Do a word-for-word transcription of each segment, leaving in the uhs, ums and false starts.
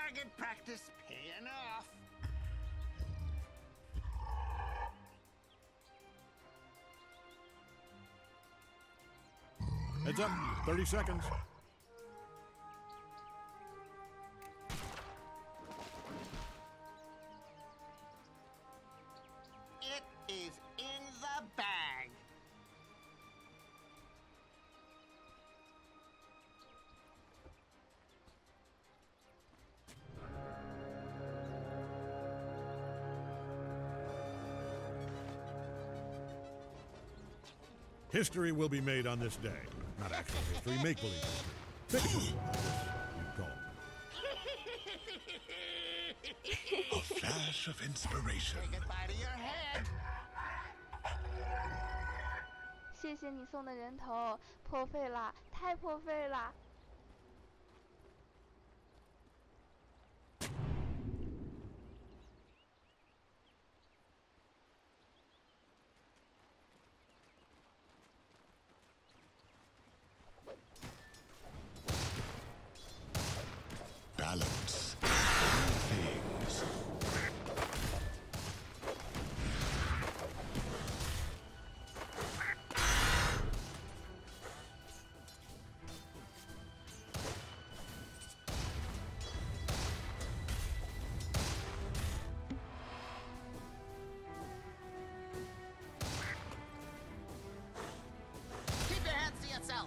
target practice paying off. Heads up, thirty seconds. It is in the bag. History will be made on this day. Not actual history, make-believe history. Fictional, you call it. A flash of inspiration. Say goodbye to your head. 谢谢你送的人头，破费啦，太破费啦！ Balance. Things. Keep your hands to yourself.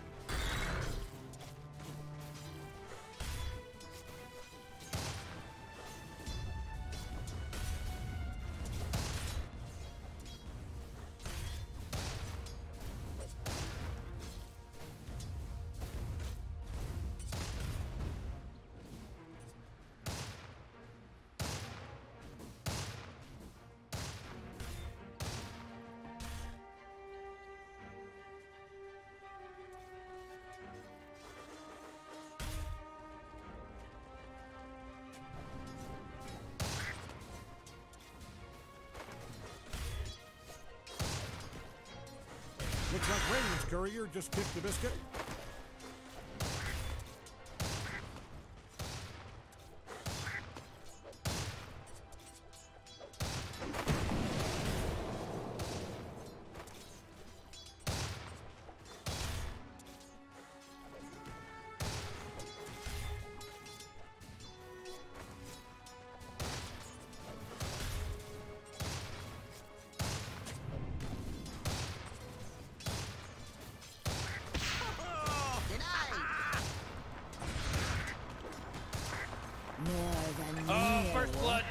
Looks like Radiant's courier just kicked the biscuit. Oh, first blood.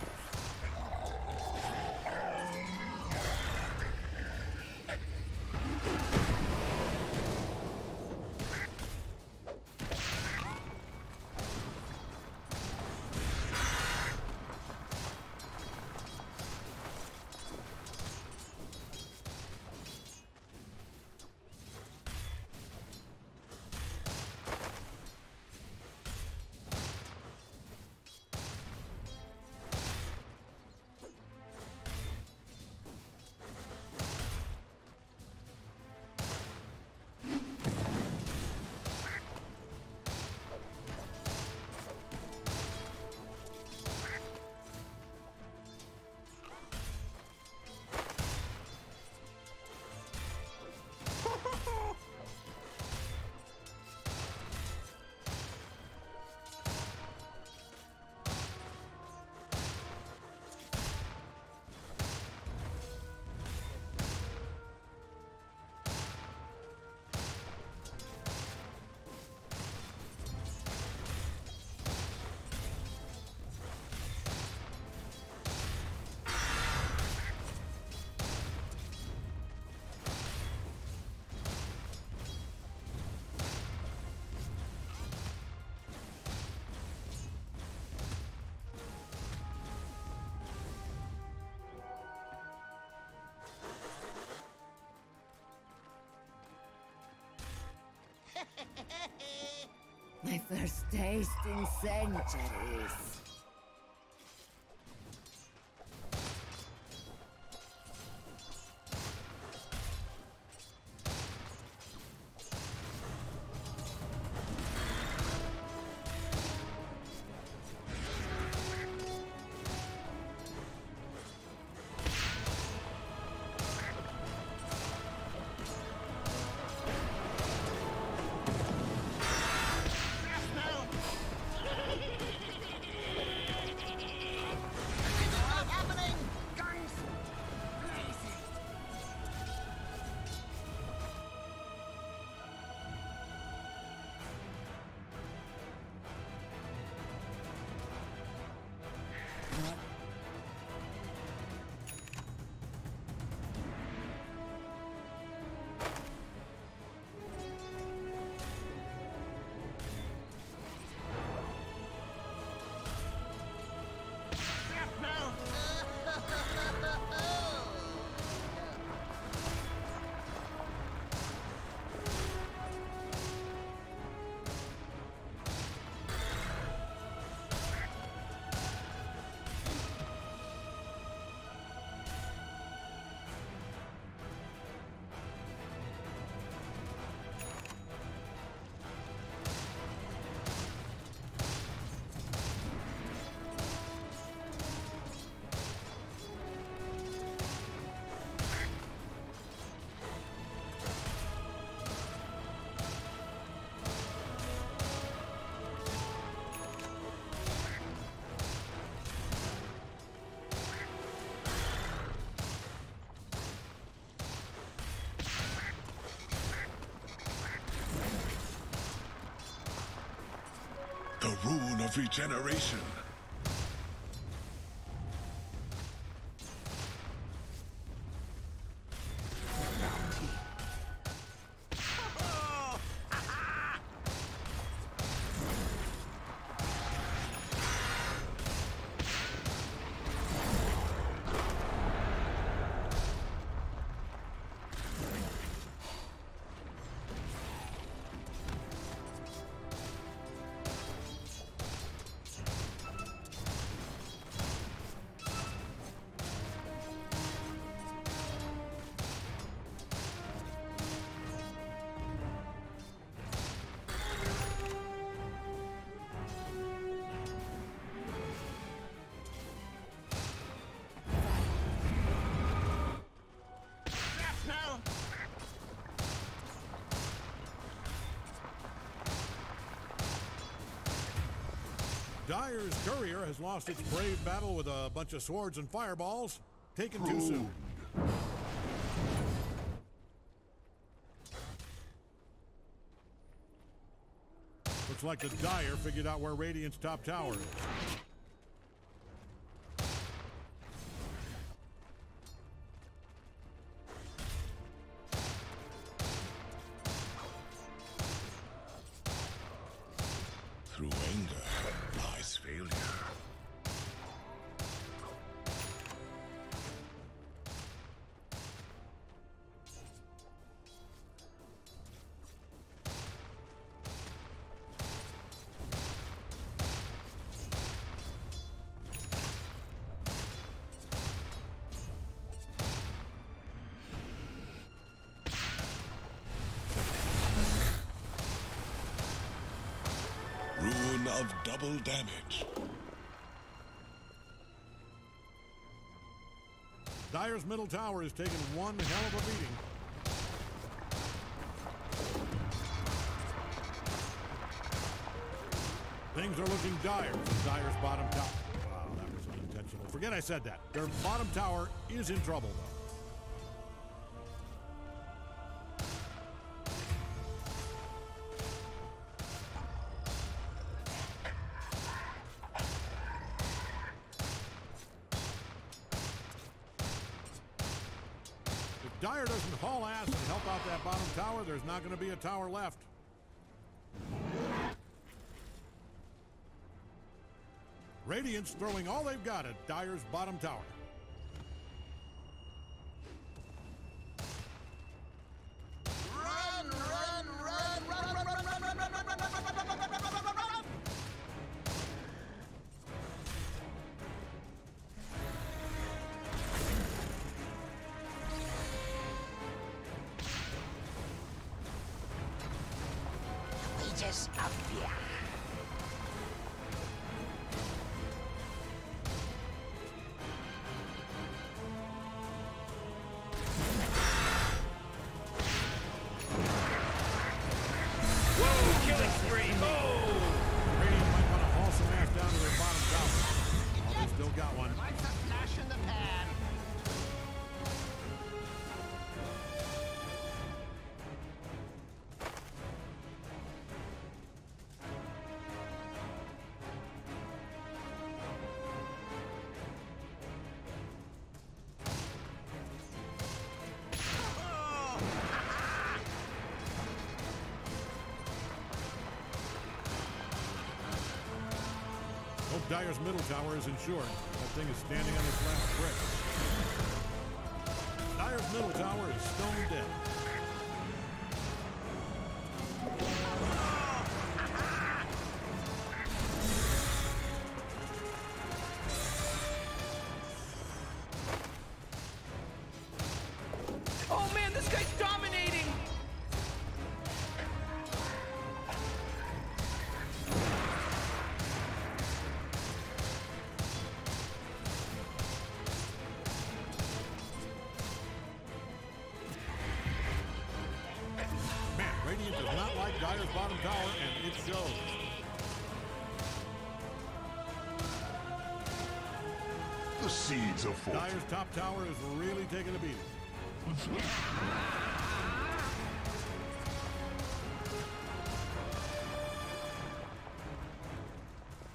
My first taste in centuries. The rune of regeneration. Dire's courier has lost its brave battle with a bunch of swords and fireballs, taken too soon. Looks like the Dire figured out where Radiant's top tower is. Through anger lies failure. Rune of double damage. Dire's middle tower is taking one hell of a beating. Things are looking dire for Dire's bottom tower. Wow, that was unintentional. Forget I said that. Their bottom tower is in trouble, though. If Dire doesn't haul ass and help out that bottom tower, there's not going to be a tower left. Radiant's throwing all they've got at Dire's bottom tower. Run, run, run, run, run, run, run, run, run, run, run, run, run, run, run. Just up here. Killing spree. Oh! Radiant might want to haul some ass down to their bottom tower. Oh, they still got one. Like a flash in the pan. Hope Dire's middle tower is insured. That thing is standing on its last brick. Dire's middle tower is stone dead. Oh man, this guy's dominating! Man, Radiant does not like Dire's bottom tower, and it shows. The seeds of fortune. Dire's top tower is really taking a beating.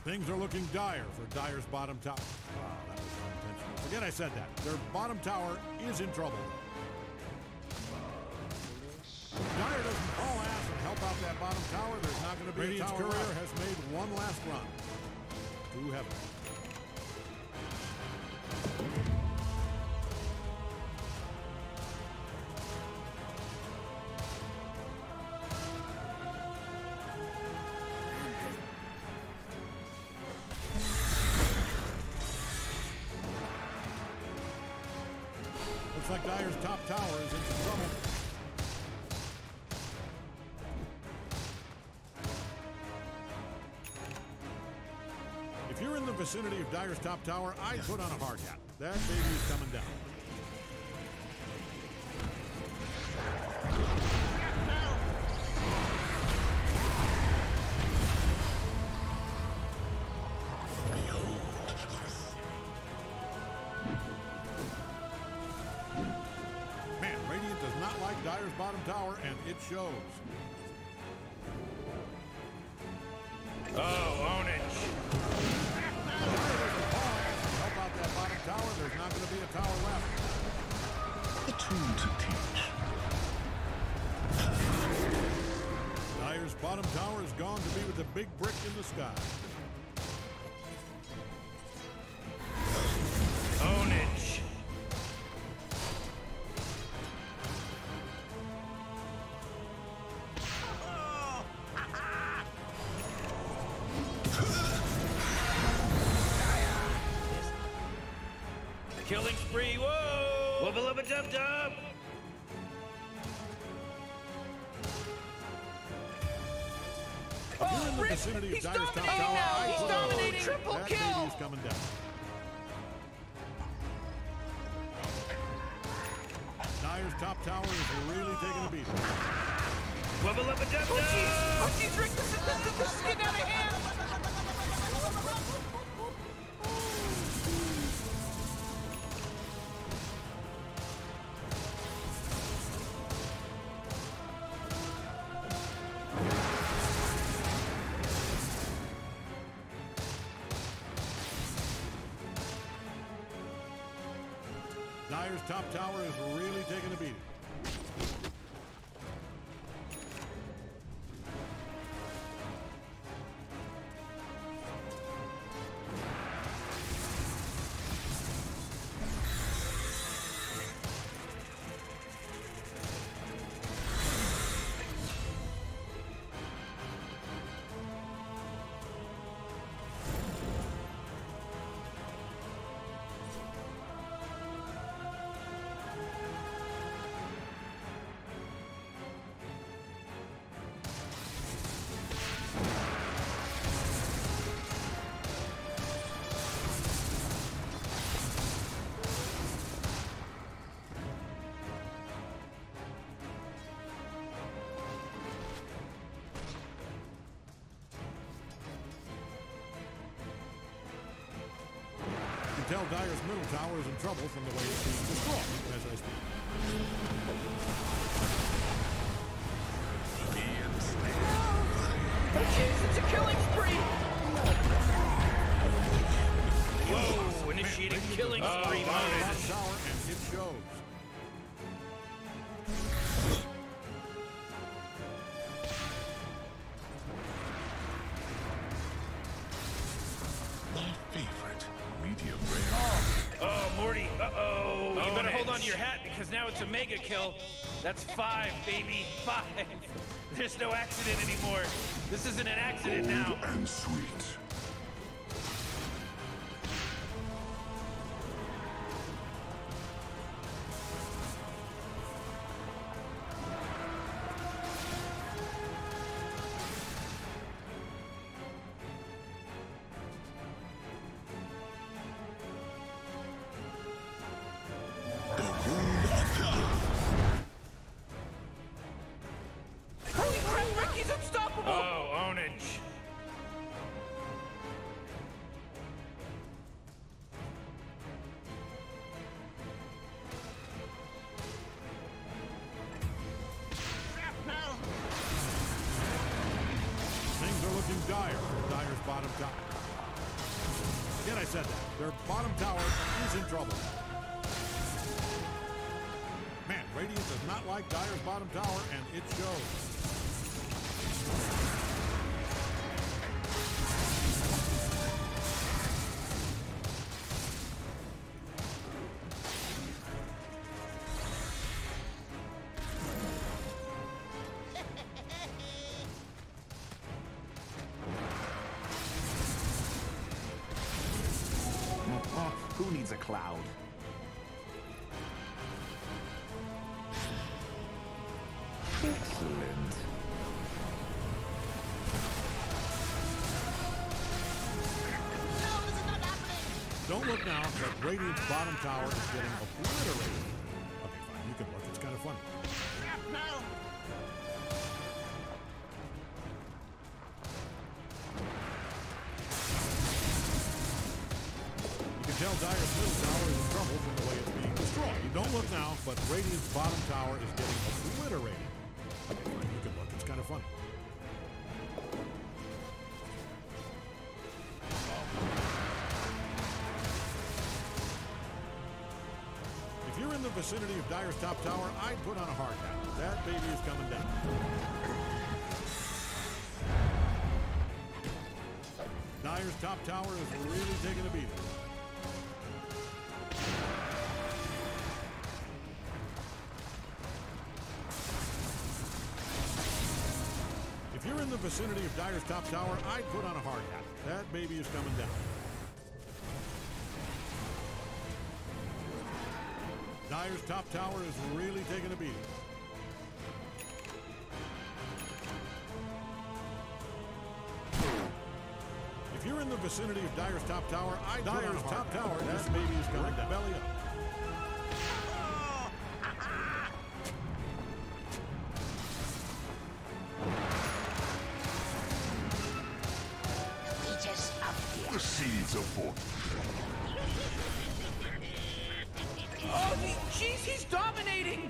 Things are looking dire for Dire's bottom tower. Wow, that was unintentional. Forget I said that. Their bottom tower is in trouble. Dire doesn't haul ass and help out that bottom tower. There's not going to be Radiant's a tower courier has made one last run to heaven. Looks like Dire's top tower is in some trouble. If you're in the vicinity of Dire's top tower, I'd put on a hard hat. That baby's coming down. Man, Radiant does not like Dire's bottom tower, and it shows. Oh, own it. Help out that bottom tower. There's not going to be a tower left. A tool to teach. Dire's bottom tower is gone to be with the big brick in the sky. Own it. Killing spree, whoa! Wubba lubba dub dub! If you're in the Rick, vicinity of he's Dire's top dominating tower, now! I'd He's put on a hard dominating! hat. Triple That kill! baby's coming down. Dire's top tower is really taking a beating. Wubba lubba dub dub! Oh, jeez! Oh, jeez, Rick! This is, this is, this is getting out of hand! Dire's top tower is really taking a beating. You can tell Dire's middle tower is in trouble from the way it's being destroyed as I speak. Oh, jeez, it's a killing spree! Whoa! Initiating killing Oh, spree Dire's mode. bottom tower, and it shows. My favorite. Medium rare. Oh, Morty. Uh-oh. You Own better it. hold on to your hat because now it's a mega kill. That's five, baby. Five. There's no accident anymore. This isn't an accident now. Bold and sweet. The wound hunter. Holy crap, Rick, he's unstoppable! Oh, ownage. Things are looking dire for Dire's bottom tower. Forget I said that. Their bottom tower is in trouble. Man, Radiant does not like Dire's bottom tower, and it shows. Who needs a cloud? Excellent. No, this is not happening! Don't look now, but Radiant's bottom tower is getting obliterated. Okay, fine, you can look. It's kind of funny. No! You can tell Dire's middle tower is in trouble from the way it's being destroyed. You don't look now, but Radiant's bottom tower is getting obliterated. Okay, fine, you can look. It's kind of funny. If you're in the vicinity of Dire's top tower, I'd put on a hard hat. That baby is coming down. Dire's top tower is really taking a beating. If you're in the vicinity of Dire's top tower, I'd put on a hard hat. That baby is coming down. Dire's top tower is really taking a beating. If you're in the vicinity of Dire's top tower, I'd put on a hard hat. Dire's top tower, that baby is coming down. Belly up. The seeds of fortune. Oh, he- jeez, he's dominating!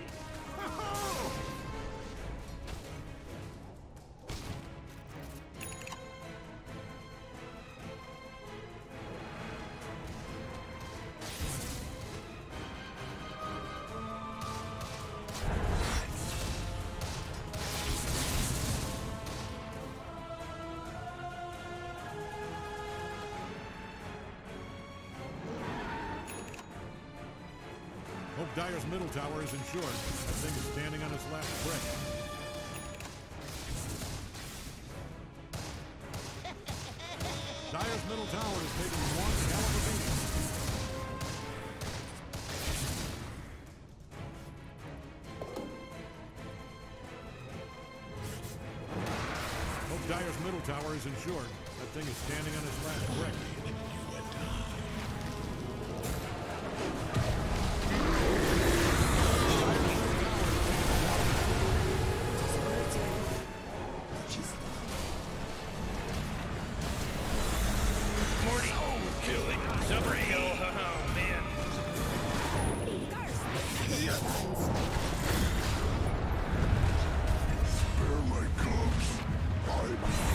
Hope Dire's middle tower is insured. That thing is standing on its last brick. Dire's middle tower is taking one hell of a beating. Hope Dire's middle tower is insured. That thing is standing on its last brick. Morty, killing Zubrio. Oh, man. Spare my cubs. I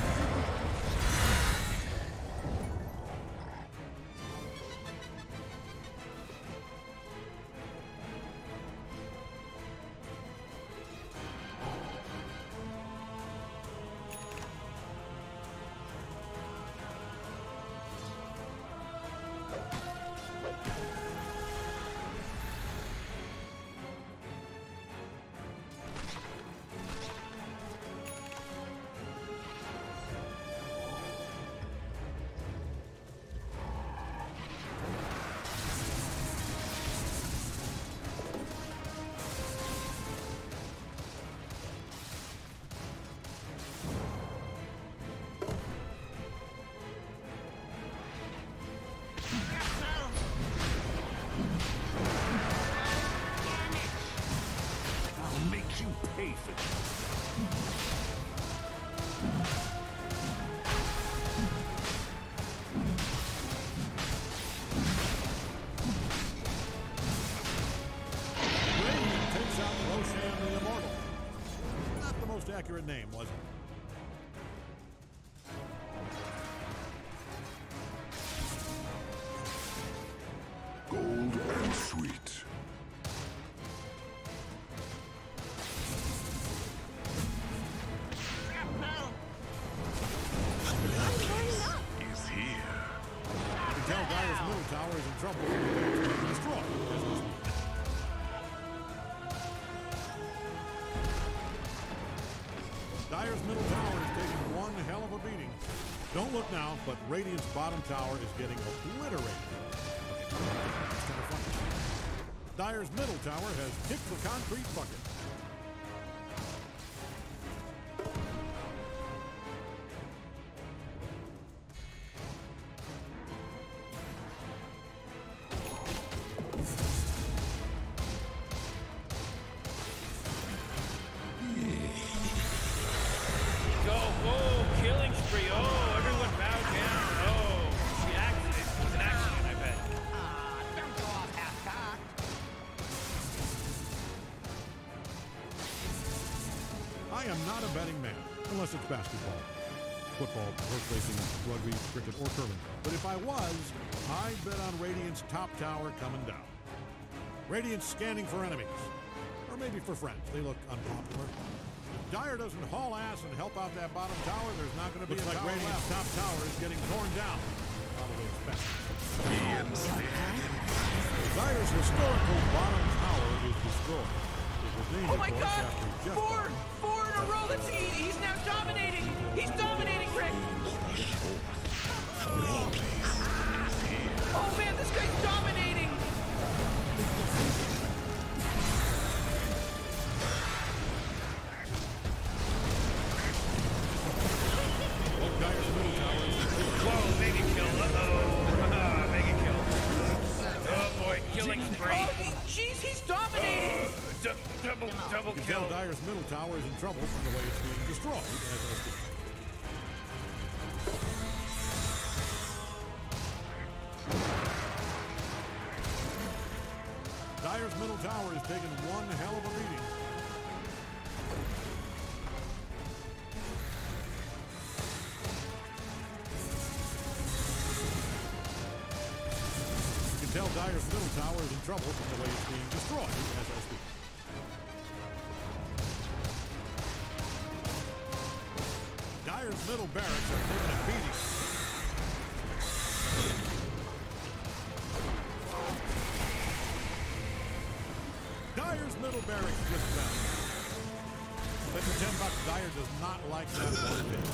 I'll make you pay for this. Radiant takes out Roshan the Immortal. Not the most accurate name, was it? Dire's middle tower is taking one hell of a beating. Don't look now, but Radiant's bottom tower is getting obliterated. That's kind of funny. Dire's middle tower has kicked the concrete bucket. I am not a betting man, unless it's basketball, football, horse racing, rugby, cricket, or curling. But if I was, I'd bet on Radiant's top tower coming down. Radiant's scanning for enemies, or maybe for friends. They look unpopular. If Dire doesn't haul ass and help out that bottom tower, there's not going to be Looks a like tower Radiant's left. Top tower is getting torn down. Probably expected. Dire's historical bottom tower is destroyed. Oh my God! Four, four in a row. That's he, he's now dominating. He's dominating, Rick. Oh man, this guy's dominating. Whoa, mega kill. Uh-oh. Mega kill. Oh boy, killing spree. Oh, jeez, he's dominating. D double, double you can kill. tell Dire's middle tower is in trouble from the way it's being destroyed as I speak. Dire's middle tower is taking one hell of a beating. You can tell Dire's middle tower is in trouble from the way it's being destroyed as I speak. Dire's middle barracks are taking a beating. Dire's middle barracks just fell. Bet you ten bucks Dire does not like that one bit.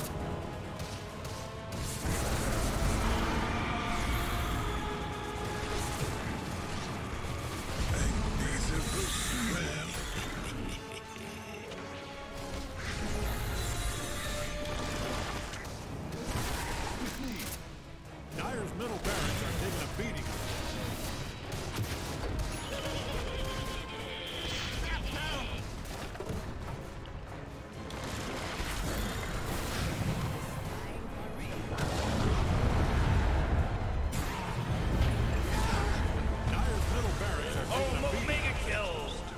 Dire's middle barracks are taking a beating. Dire's middle barracks are taking Oh, a beating. mega kill.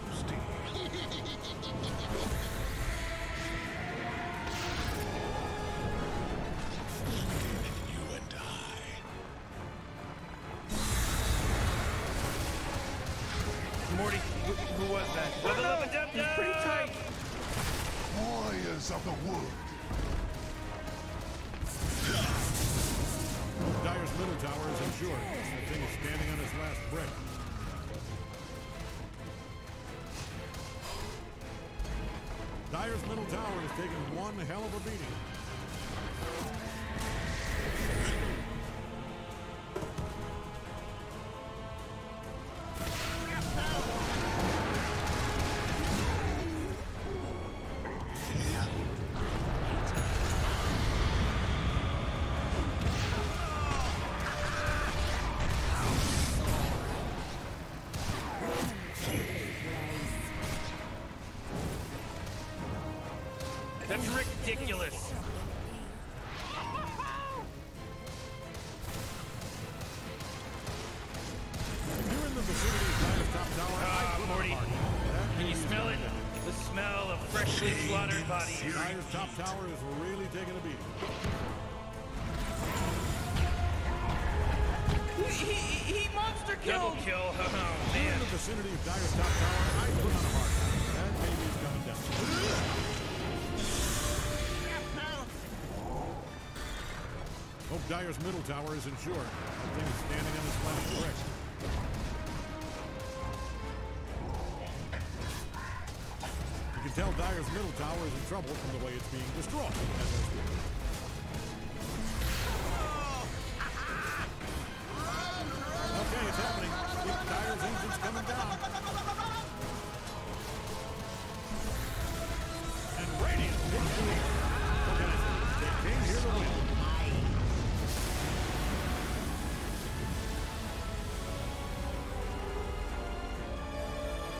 Morty, who, who was that? Level up and dub He's pretty tight. Warriors of the wood. Dire's middle tower is insured. The thing is standing on its last brick. Dire's middle tower is taking one hell of a beating. That's ridiculous. If you're in the vicinity of Dire's top tower, Ah, I put Morty. on hard. That Can you means smell it? The smell of freshly slaughtered bodies. Dire's top tower is really taking a beating. He, he, he monster Double killed. kill. Oh, If you're man. in the vicinity of Dire's top tower, I put on a hard. That baby's coming down. Hope Dire's middle tower is insured. That thing is standing on its last brick. You can tell Dire's middle tower is in trouble from the way it's being destroyed. As I speak. Okay, it's happening. Dire's engine's coming down.